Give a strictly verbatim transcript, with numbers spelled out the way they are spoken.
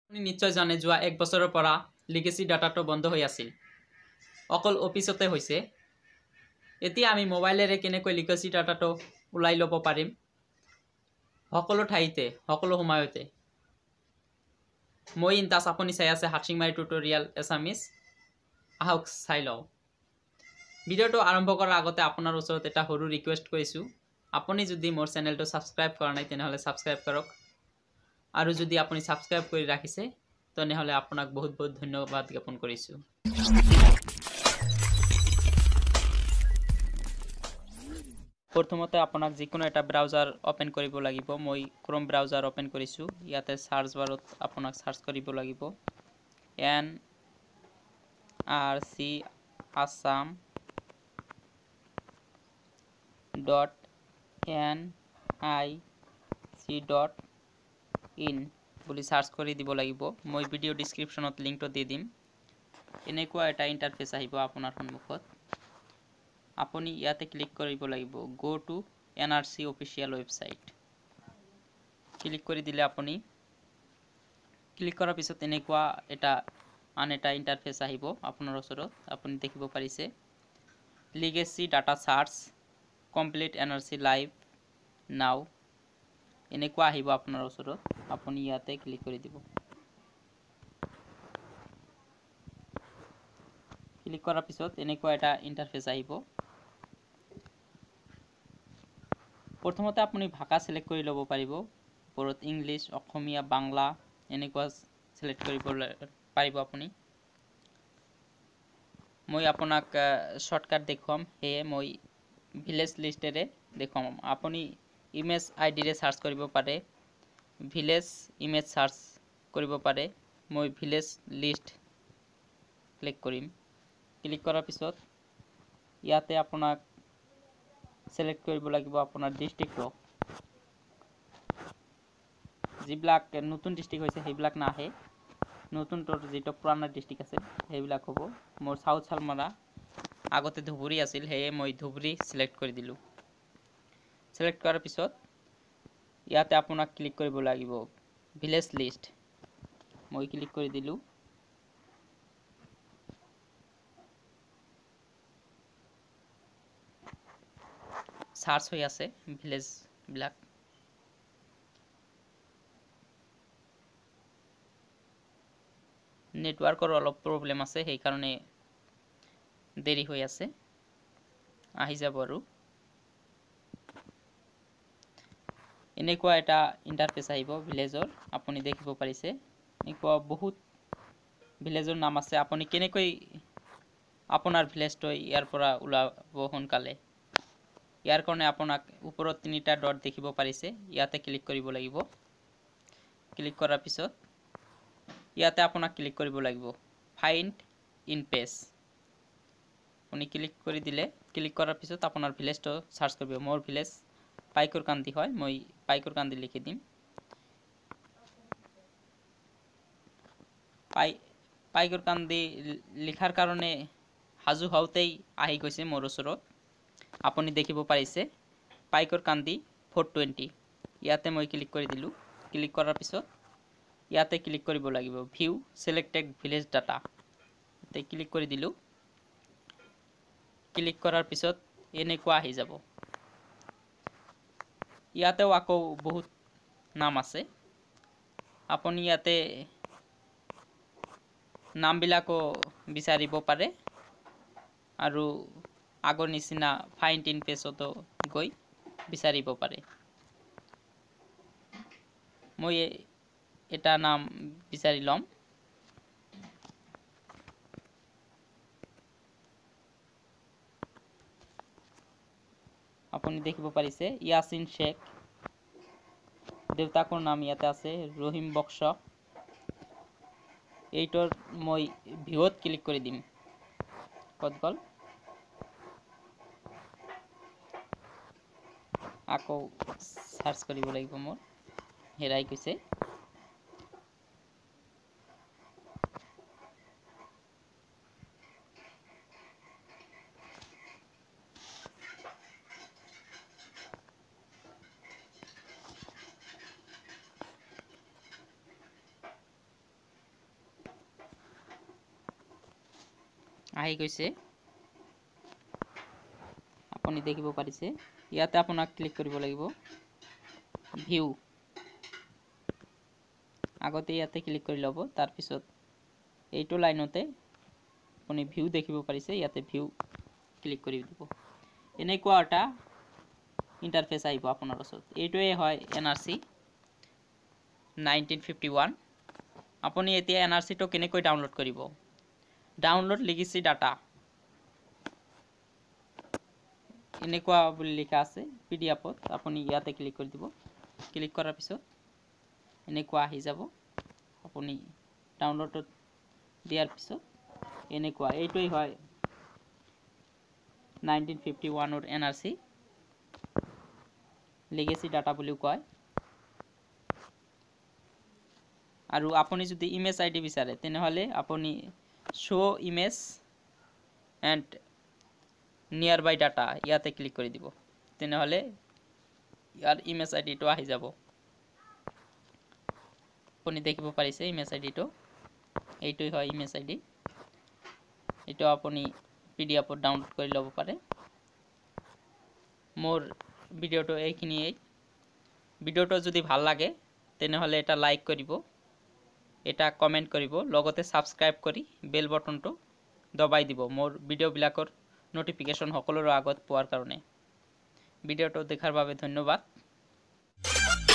আপুনি নিশ্চয় জানে যোৱা এক বছৰৰ পৰা লিগেসি ডাটাটো বন্ধ হৈ আছিল অকল অফিসতে হৈছে এতিয়া আমি মোবাইলেৰে কেনেকৈ লিগেসি ডাটাটো উলাই ল'ব পাৰিম সকলো ঠাইতে সকলো সময়তে মই ইনতাস আপুনি চাই আছে হাচিং মাই টিউটোৰিয়েল এছামিজ আহক চাই লওঁ ভিডিওটো আৰম্ভ কৰাৰ আগতে আপোনাৰ ওচৰত এটা সৰু ৰিকুৱেষ্ট কৰিছো আপুনি যদি মোৰ চেনেলটো সাবস্ক্ৰাইব কৰা নাই তেনেহলে সাবস্ক্ৰাইব কৰক আৰু যদি আপুনি সাবস্ক্ৰাইব কৰি ৰাখিছে তেনেহলে আপোনাক বহুত বহুত ধন্যবাদ জ্ঞাপন কৰিছো প্ৰথমতে আপোনাক যিকোনো এটা ব্ৰাউজাৰ ওপেন কৰিব লাগিব মই ক্ৰোম ব্ৰাউজাৰ ওপেন কৰিছো ইয়াতে সাৰ্চ বাৰত আপোনাক সাৰ্চ কৰিব লাগিব N R C assam dot n i c dot in বুলি সার্চ কৰি দিব লাগিব মই ভিডিও ডেসক্ৰিপশনত লিংকটো দি দিম এনেকুৱা এটা ইন্টাৰফেস আহিব আপোনাৰ সন্মুখত আপুনি ইয়াতে ক্লিক কৰিব লাগিব go to N R C official website click কৰি দিলে আপুনি ক্লিক কৰাৰ পিছত এনেকুৱা এটা আন এটা ইন্টাৰফেস আহিব আপোনাৰ ওচৰত আপুনি দেখিব পাৰিছে legacy data search complete N R C live now এনেকুৱা আহিব আপোনাৰ ওচৰত আপুনি ইয়াতে ক্লিক কৰি দিব ক্লিক কৰাৰ পিছত এনেকুৱা এটা ইন্টাৰফেস আহিব প্ৰথমতে আপুনি ভাষা সিলেক্ট কৰি ল'ব পাৰিব ওপৰত ইংলিশ অসমীয়া বাংলা এনেকুৱা সিলেক্ট কৰিব পাৰিব আপুনি মই আপোনাক শৰ্টকাট দেখুৱাম হে মই ভিলেজ লিষ্টেৰে দেখুৱাম আপুনি ইমেজ আইডিৰে সাৰ্চ কৰিব পাৰে ভিলেজ ইমেজ সাৰ্চ কৰিব পাৰে মই ভিলেজ লিষ্ট ক্লিক কৰিম ক্লিক কৰাৰ পিছত ইয়াতে আপোনাক সিলেক্ট কৰিব লাগিব আপোনাৰ ডিস্ট্ৰিক্টটো যিবিলাক নতুন ডিস্ট্ৰিক্ট হৈছে সেইবিলাক নাহে নতুন তোৰ যেটো পুৰানা ডিস্ট্ৰিক্ট আছে সেইবিলাক হ'ব মোৰ সাউথ সালমাৰা আগতে ধুবুৰী আছিল হে মই ধুবুৰী সিলেক্ট কৰি দিলো সিলেক্ট কৰাৰ পিছত ইয়াতে আপোনাক ক্লিক কৰিব লাগিব ভিলেজ লিষ্ট মই ক্লিক কৰি দিলো সার্চ হৈ আছে ভিলেজ ব্ল্যাক নেটওয়ার্কৰ অলপ প্ৰবলেম আছে সেই কাৰণে দেৰি হৈ আছে আহি যাব আৰু এনেকুৱা এটা ইন্টাৰফেস আহিব ভিলেজৰ আপুনি দেখিব পাৰিছে এনেকুৱা বহুত ভিলেজৰ নাম আছে আপুনি কেনেকৈ আপোনাৰ ভিলেজটো ইয়াৰ পৰা উলাব সোনকালে ইয়াৰ কাৰণে আপোনাক ওপৰত তিনিটা ডট দেখিব পাৰিছে ইয়াতে ক্লিক কৰিব লাগিব ক্লিক কৰাৰ পিছত ইয়াতে আপোনাক ক্লিক কৰিব লাগিব ফাইন্ড ইন পেজ আপুনি ক্লিক কৰি দিলে ক্লিক কৰাৰ পিছত আপোনাৰ ভিলেজটো সাৰ্চ কৰিব মোৰ ভিলেজ পাইকৰ কান্দি হয় মই পাইকৰ কান্দি লিখি দিম পাই পাইকৰ কান্দি লিখাৰ কাৰণে হাজু হাউতেই আহি গৈছে মোৰ ওচৰত আপুনি দেখিব পাৰিছে পাইকৰ কান্দি four twenty ইয়াতে মই ক্লিক কৰি দিলো ক্লিক কৰাৰ পিছত ইয়াতে ক্লিক কৰিব লাগিব ভিউ সিলেক্টেড ভিলেজ ডাটা তে ক্লিক কৰি দিলো ক্লিক কৰাৰ পিছত এনেকুৱা আহি যাব ইয়াতেও আকৌ বহুত নাম আছে আপুনি ইয়াতে নামবিলাকো বিচাৰিব পাৰে আৰু আগৰ নিচিনা ফাইন্ড ইন পেজতো গৈ বিচাৰিব পাৰে মই এটা নাম বিচাৰি লম আপুনি দেখিব পাৰিছে ইয়াসিন শেখ দেউতাকৰ নাম ইয়াতে আছে ৰহিম বক্স এইটোৰ মই ভিউত ক্লিক কৰি দিম কত গল আকৌ সাৰ্চ কৰিব লাগিব মোৰ হেৰাই গৈছে আহি গৈছে আপুনি দেখিব পাৰিছে ইয়াতে আপোনাক ক্লিক কৰিব লাগিব ভিউ আগতে ইয়াতে ক্লিক কৰি ল'ব তাৰ পিছত এইটো লাইনতে আপুনি ভিউ দেখিব পাৰিছে ইয়াতে ভিউ ক্লিক কৰি দিব এনেকুৱা এটা ইন্টাৰফেস আহিব আপোনাৰ ওচৰত এইটোৱে হয় এনআৰসি নাইনটিন ফিফটি ওৱান আপুনি এতিয়া এনআৰসি টো কেনেকৈ ডাউনলোড কৰিব ডাউনলোড লিগেসি ডাটা এনেকুৱা বুলি লিখা আছে পিডিএফত আপুনি ইয়াতে ক্লিক কৰি দিব ক্লিক কৰাৰ পিছত এনেকুৱা আহি যাব আপুনি ডাউনলোডত দিয়াৰ পিছত এনেকুৱা এইটোই হয় নাইনটিন ফিফটি ওৱান ৰ এনআরসি লিগেসি ডাটা বুলি কয় আৰু আপুনি যদি ইমেজ আইডি বিচাৰে তেনেহলে আপুনি show image and nearby data ইয়াতে ক্লিক কৰি দিব তেনেহলে ইয়াৰ ইমেজ আইডিটো আহি যাব আপুনি দেখিব পাৰিছে ইমেজ আইডিটো এইটোই হয় ইমেজ আইডি এটো আপুনি পিডিএফত ডাউনলোড কৰি ল'ব পাৰে মোৰ ভিডিওটো এইখিনিয়ে ভিডিওটো যদি ভাল লাগে তেনেহলে এটা লাইক কৰিব এটা কমেন্ট কৰিব লগতে সাবস্ক্ৰাইব কৰি বেল বটনটো দবাই দিব মোৰ ভিডিও বিলাকৰ নোটিফিকেশন সকলোৰে আগত পোৱাৰ কাৰণে ভিডিওটো দেখাৰ বাবে ধন্যবাদ